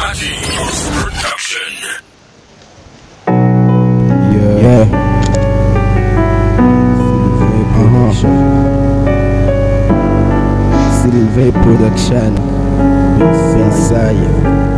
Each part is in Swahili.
Production. Yeah. Sylvain Production. Messiah.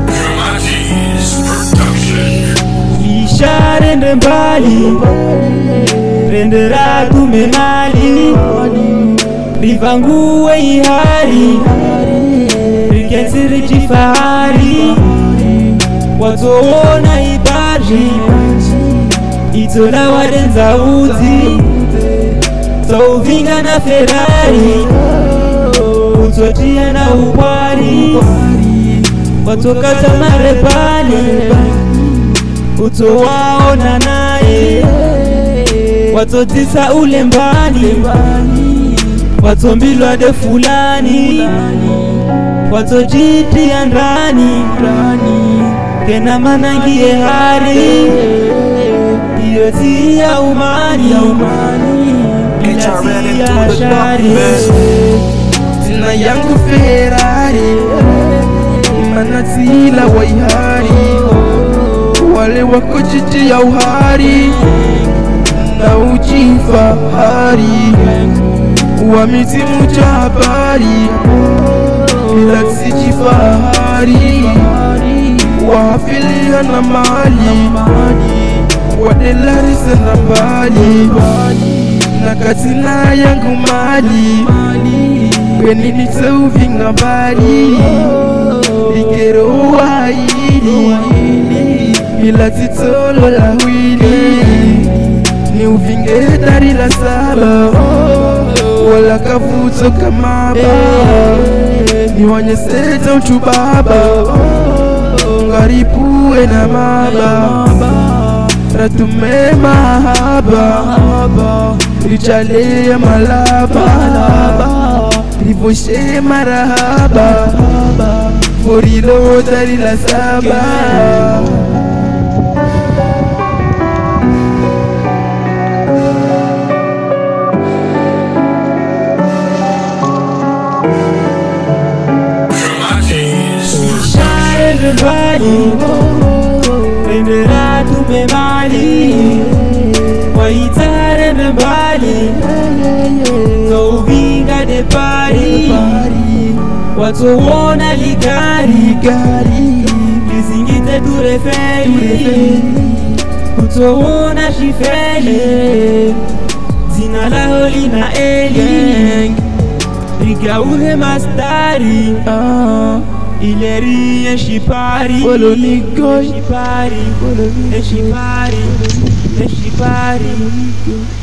Production. Isha rende mbali, rendera kumenali, rivangue ihari, rikensiri jifahari, watoona ibari, itola warenza uzi, tauvinga na Ferrari, utotia na ubwari, watokata marebani, utowaona naye, watotisa ulembani, watombilwa de fulani, watojitia ndani, kena manangie hari, iyo si ya umani, ila si ya shari. Jina yangu Ferrari, manatila waihari, wale wako jiji ya uhari na ujifahari, wamitimu cha habari ila sijifahari, wafilia na mali wadelari sana mbali, na katina yangu mali weni nitauvinga mbali, ikero waili ila titolo la wili, ni uvinge dari la saba wala kavuto kamaba, ni wanyeseta utubaba ngaripuwe na maba, ratume mahaba richale ya malaba, rivoshe marahaba forilo dari la saba. Mbali, rendera tumemali, waitare mbali, kauvinga de pari, watuona ligari, lizingite turefeli, kutuona shifeli, zina lao lina eli, rigauhe mastari, ileri eshipari, follow me go, eshipari, eshipari, eshipari.